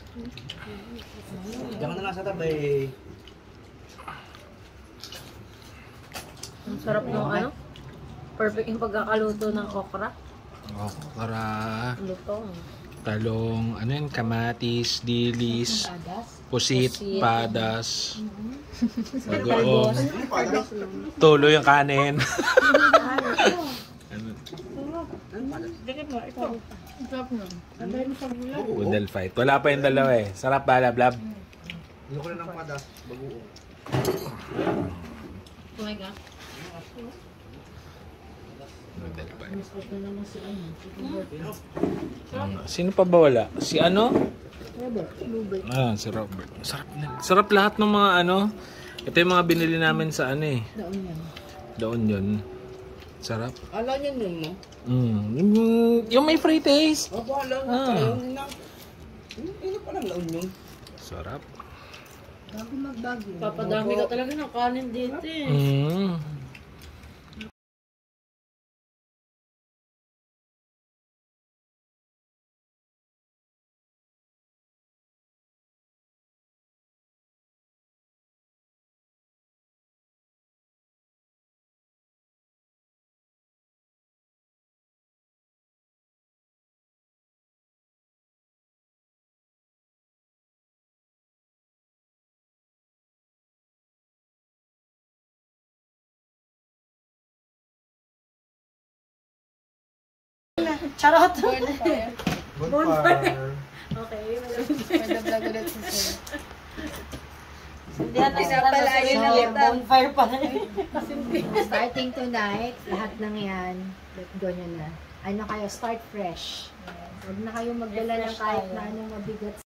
Diyan ka na lang sa tabi. Ang sarap ng ano? Perfect yung pagkakaluto ng okra. Okra. Lutong. Talong, ano yun, kamatis, dilis, pusit, padas, bagoong, tulo yung kanin. Boodle fight. Wala pa yung dalawa eh. Sarap ba, lablab? Ano ko na ng padas, bagoong. Oh my God. Boodle fight. Sino pa ba wala? Si ano? Ah, si Robert. Sarap lahat ng mga ano. Ito yung mga binili namin sa ano eh. Daon yun. Sarap. Alam niyo nun mo? Yung may free taste. Opo, alam mo. Yung na. Ano pa lang laon yun? Sarap. Bago magbago. Papadami ka talaga ng kanin dito eh. Charot! Bonfire. Okay. Vlog ulit si Sir. Hindi natin bonfire pa rin. Starting tonight, lahat ng yan, let go nyo na. Ano kayo, start fresh. Huwag na kayo magdala ng kahit na anong mabigat